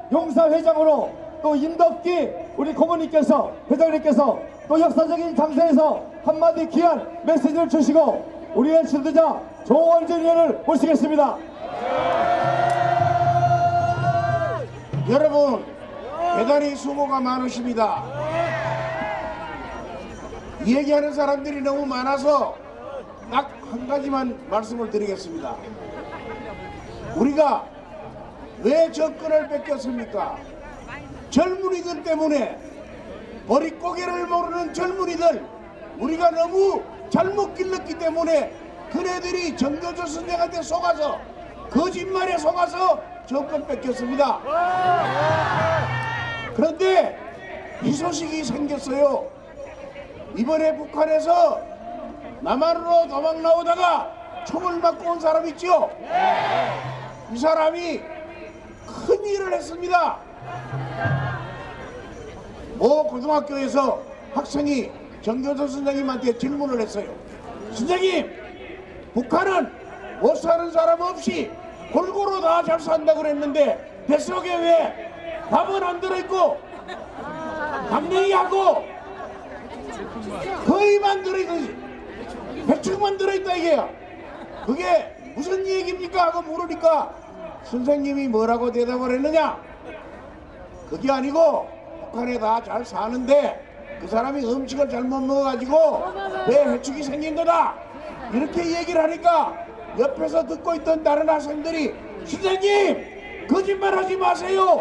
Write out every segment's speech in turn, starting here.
용사회장으로 또 임덕기 우리 고모님께서 회장님께서 또 역사적인 장소에서 한마디 귀한 메시지를 주시고 우리의 지도자 조원진 의원을 모시겠습니다. 여러분 대단히 수고가 많으십니다. 얘기하는 사람들이 너무 많아서 딱 한 가지만 말씀을 드리겠습니다. 우리가 왜 정권을 뺏겼습니까? 젊은이들 때문에, 버릿고개를 모르는 젊은이들, 우리가 너무 잘못 길렀기 때문에 그네들이 정교조 선생한테 속아서, 거짓말에 속아서 정권 뺏겼습니다. 그런데 희소식이 생겼어요. 이번에 북한에서 남한으로 도망 나오다가 총을 맞고 온 사람 있죠? 이 사람이 큰 일을 했습니다. 모 고등학교에서 학생이 정교조 선생님한테 질문을 했어요. 선생님, 북한은 못 사는 사람 없이 골고루 다 잘 산다고 그랬는데 뱃속에 왜 밥은 안 들어있고 감냉이하고 거의만 들어있듯이 배추만 들어있다 이게야. 그게 무슨 얘기입니까? 하고 물으니까 선생님이 뭐라고 대답을 했느냐? 그게 아니고 북한에 다 잘 사는데 그 사람이 음식을 잘못 먹어가지고 배 해축이 생긴 거다, 이렇게 얘기를 하니까 옆에서 듣고 있던 다른 학생들이 선생님 거짓말하지 마세요.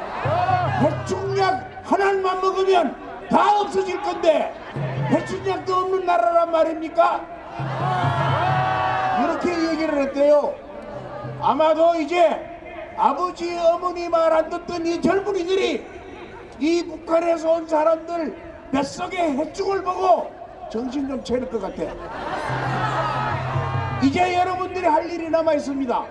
해축약 하나만 먹으면 다 없어질 건데 해축약도 없는 나라란 말입니까? 이렇게 얘기를 했대요. 아마도 이제 아버지 어머니 말 안 듣던 이 젊은이들이 이 북한에서 온 사람들 뱃속에 해축을 보고 정신 좀 차릴 것 같아. 이제 여러분들이 할 일이 남아 있습니다.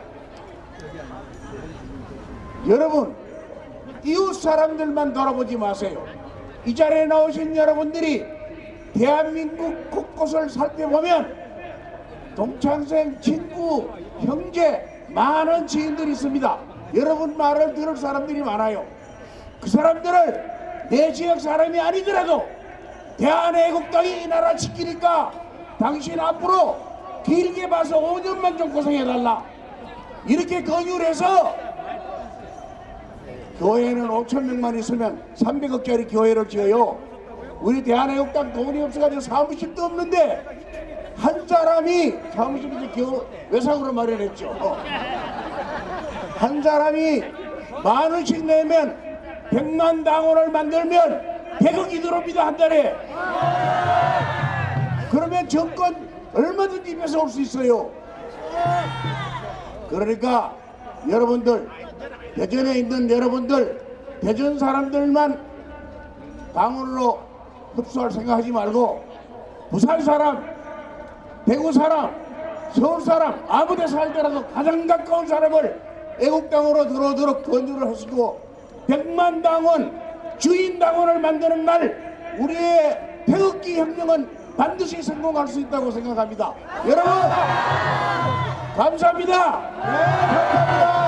여러분, 이웃 사람들만 돌아보지 마세요. 이 자리에 나오신 여러분들이 대한민국 곳곳을 살펴보면 동창생, 친구, 형제, 많은 지인들이 있습니다. 여러분 말을 들을 사람들이 많아요. 그 사람들을 내 지역 사람이 아니더라도 대한애국당이 이 나라 지키니까 당신 앞으로 길게 봐서 5년만 좀 고생해달라, 이렇게 권유를 해서 교회는 5,000명만 있으면 300억짜리 교회를 지어요. 우리 대한애국당 돈이 없어가지고 사무실도 없는데 한 사람이, 사무실이 외상으로 마련했죠. 한 사람이 10,000원씩 내면 100만 당원을 만들면 100억이 들어옵니다, 한 달에. 그러면 정권 얼마든지 뺏어올 수 있어요. 그러니까 여러분들, 대전에 있는 여러분들, 대전 사람들만 당원으로 흡수할 생각하지 말고 부산 사람, 대구 사람, 서울 사람, 아무 데 살더라도 가장 가까운 사람을 애국당으로 들어오도록 권유를 하시고 100만 당원, 주인 당원을 만드는 날 우리의 태극기 혁명은 반드시 성공할 수 있다고 생각합니다. 여러분 감사합니다. 네, 감사합니다.